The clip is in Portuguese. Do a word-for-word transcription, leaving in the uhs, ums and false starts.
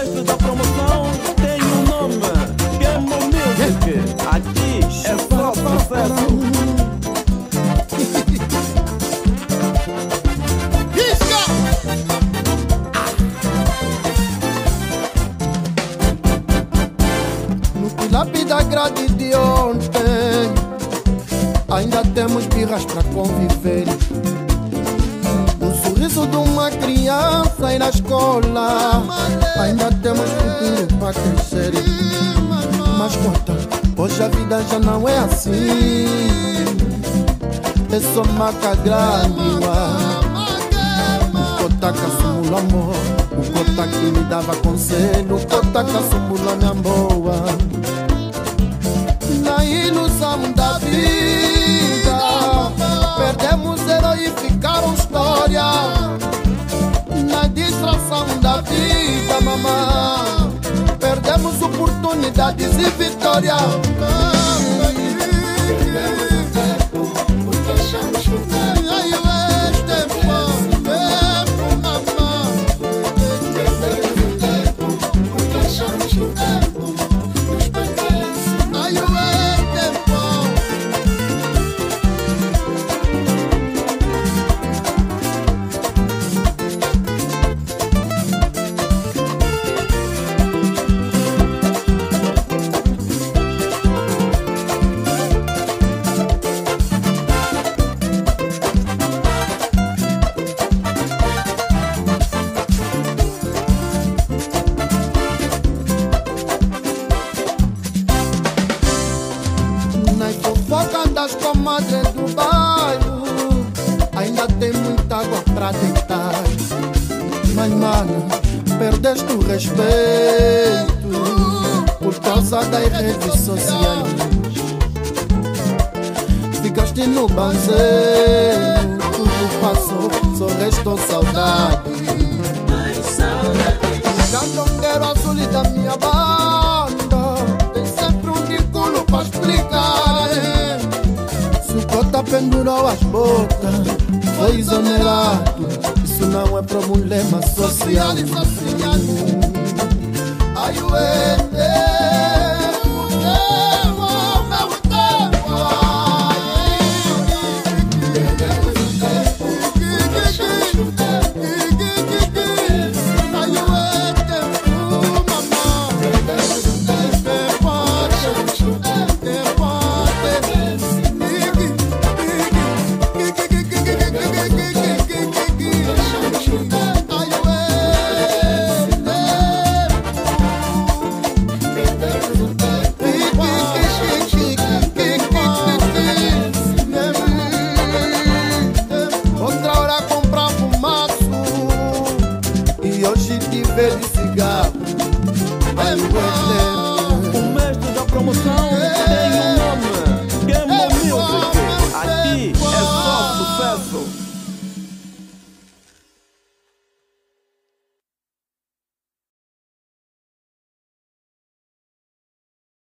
resto da promoção tem um nome, Game Music. Aqui é só sucesso. Lápis da grade de ontem, ainda temos birras pra conviver. O sorriso de uma criança e na escola, ainda temos futuro pra crescer. Mas conta, hoje a vida já não é assim. É só maca grande, o cota que assimula amor, o cota que me dava conselho, o cota que assimula minha boa. Na ilusão da vida, perdemos herói e ficaram história. Na distração da vida, mamãe, perdemos oportunidades e vitória. Das comadres do bairro, ainda tem muita água pra deitar. Mas mano, perdeste o respeito por causa das redes sociais. Ficaste no banzeiro, tudo passou, só restou saudade. Candongueiro azul da minha banda, tem sempre um ridículo pra explicar. Cota pendurou as bocas, foi exonerado. Isso não é problema social. Ai, o hoje te vê de cigarro. Ai,